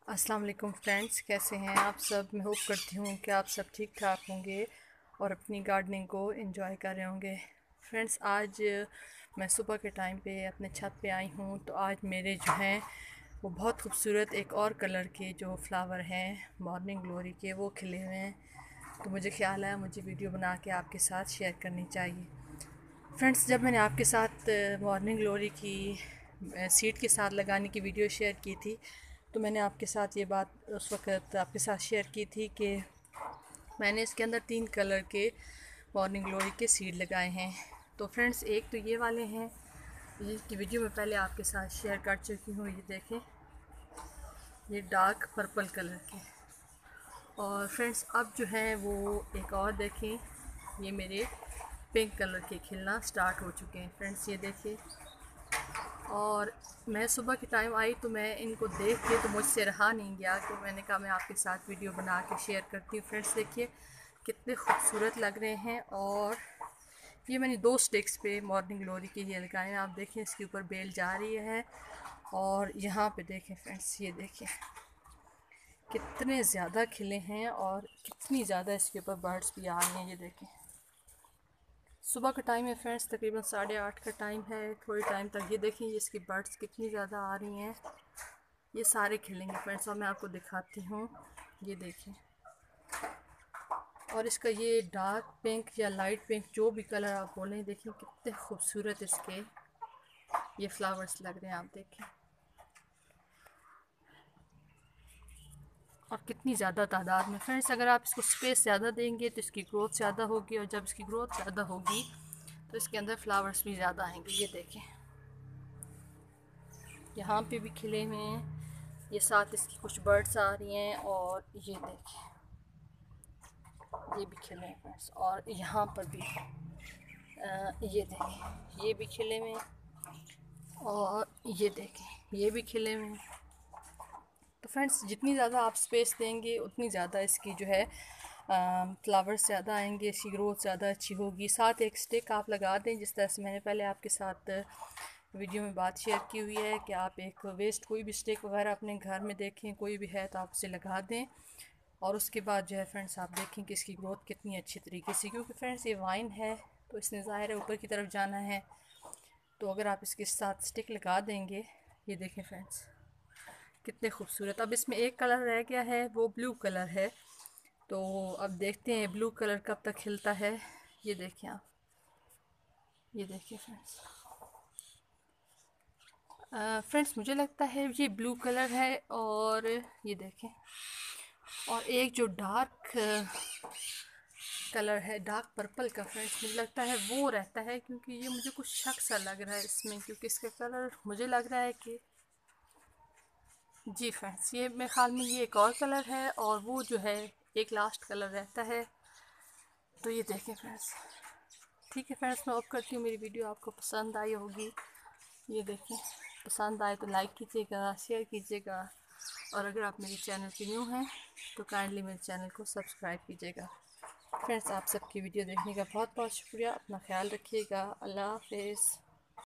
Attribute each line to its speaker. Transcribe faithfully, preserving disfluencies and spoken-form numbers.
Speaker 1: अस्सलाम वालेकुम फ्रेंड्स, कैसे हैं आप सब। मैं होप करती हूँ कि आप सब ठीक ठाक होंगे और अपनी गार्डनिंग को एंजॉय कर रहे होंगे। फ्रेंड्स, आज मैं सुबह के टाइम पे अपने छत पे आई हूँ तो आज मेरे जो हैं वो बहुत खूबसूरत एक और कलर के जो फ्लावर हैं मॉर्निंग ग्लोरी के वो खिले हुए हैं। तो मुझे ख्याल आया मुझे वीडियो बना के आपके साथ शेयर करनी चाहिए। फ्रेंड्स, जब मैंने आपके साथ मॉर्निंग ग्लोरी की सीड के साथ लगाने की वीडियो शेयर की थी तो मैंने आपके साथ ये बात उस वक्त आपके साथ शेयर की थी कि मैंने इसके अंदर तीन कलर के मॉर्निंग ग्लोरी के सीड लगाए हैं। तो फ्रेंड्स, एक तो ये वाले हैं, ये की वीडियो में पहले आपके साथ शेयर कर चुकी हूँ। ये देखें, ये डार्क पर्पल कलर के। और फ्रेंड्स, अब जो है वो एक और देखें, ये मेरे पिंक कलर के खिलना स्टार्ट हो चुके हैं। फ्रेंड्स, ये देखिए। और मैं सुबह के टाइम आई तो मैं इनको देख के तो मुझसे रहा नहीं गया कि मैंने कहा मैं आपके साथ वीडियो बना के शेयर करती हूँ। फ्रेंड्स, देखिए कितने खूबसूरत लग रहे हैं। और ये मैंने दो स्टिक्स पे मॉर्निंग ग्लोरी के ये लगाए हैं। आप देखें, इसके ऊपर बेल जा रही है। और यहाँ पे देखें फ्रेंड्स, ये देखें कितने ज़्यादा खिले हैं और कितनी ज़्यादा इसके ऊपर बर्ड्स भी आ रही हैं। ये देखें, सुबह का टाइम है फ्रेंड्स, तकरीबन साढ़े आठ का टाइम है। थोड़ी टाइम तक ये देखें, ये इसकी बर्ड्स कितनी ज़्यादा आ रही हैं। ये सारे खिलेंगे फ्रेंड्स और मैं आपको दिखाती हूँ। ये देखें, और इसका ये डार्क पिंक या लाइट पिंक जो भी कलर आप बोलें, देखें कितने खूबसूरत इसके ये फ्लावर्स लग रहे हैं। आप देखें, और कितनी ज़्यादा तादाद में। फ्रेंड्स, अगर आप इसको स्पेस ज़्यादा देंगे तो इसकी ग्रोथ ज़्यादा होगी, और जब इसकी ग्रोथ ज़्यादा होगी तो इसके अंदर फ्लावर्स भी ज़्यादा आएंगे। ये देखें, यहाँ पे भी खिले हुए हैं। ये साथ इसकी कुछ बर्ड्स आ रही हैं। और ये देखें, ये भी खिले हैं फ्रेंड्स। और यहाँ पर भी आ, ये देखें, ये भी खिले हुए हैं। और ये देखें, ये भी खिले हुए हैं। तो फ्रेंड्स, जितनी ज़्यादा आप स्पेस देंगे उतनी ज़्यादा इसकी जो है फ्लावर्स ज़्यादा आएंगे, इसकी ग्रोथ ज़्यादा अच्छी होगी। साथ एक स्टिक आप लगा दें, जिस तरह से मैंने पहले आपके साथ वीडियो में बात शेयर की हुई है कि आप एक वेस्ट कोई भी स्टिक वगैरह अपने घर में देखें कोई भी है तो आप उसे लगा दें। और उसके बाद जो है फ्रेंड्स, आप देखें कि इसकी ग्रोथ कितनी अच्छी तरीके से, क्योंकि फ्रेंड्स ये वाइन है तो इसने ज़ाहिर है ऊपर की तरफ जाना है। तो अगर आप इसके साथ स्टिक लगा देंगे, ये देखें फ्रेंड्स कितने खूबसूरत। अब इसमें एक कलर रह गया है, वो ब्लू कलर है। तो अब देखते हैं ब्लू कलर कब तक खिलता है। ये देखें आप, ये देखिए फ्रेंड्स। फ्रेंड्स, मुझे लगता है ये ब्लू कलर है। और ये देखें, और एक जो डार्क कलर है डार्क पर्पल का, फ्रेंड्स मुझे लगता है वो रहता है, क्योंकि ये मुझे कुछ शक सा लग रहा है इसमें, क्योंकि इसका कलर मुझे लग रहा है कि जी फ्रेंड्स, ये मेरे ख्याल में ये एक और कलर है और वो जो है एक लास्ट कलर रहता है। तो ये देखें फ्रेंड्स, ठीक है फ्रेंड्स, मैं होप करती हूँ मेरी वीडियो आपको पसंद आई होगी। ये देखें, पसंद आए तो लाइक कीजिएगा, शेयर कीजिएगा। और अगर आप मेरे चैनल पे न्यू हैं तो काइंडली मेरे चैनल को सब्सक्राइब कीजिएगा। फ्रेंड्स, आप सबकी वीडियो देखने का बहुत बहुत शुक्रिया। अपना ख्याल रखिएगा। अल्लाह हाफिज़।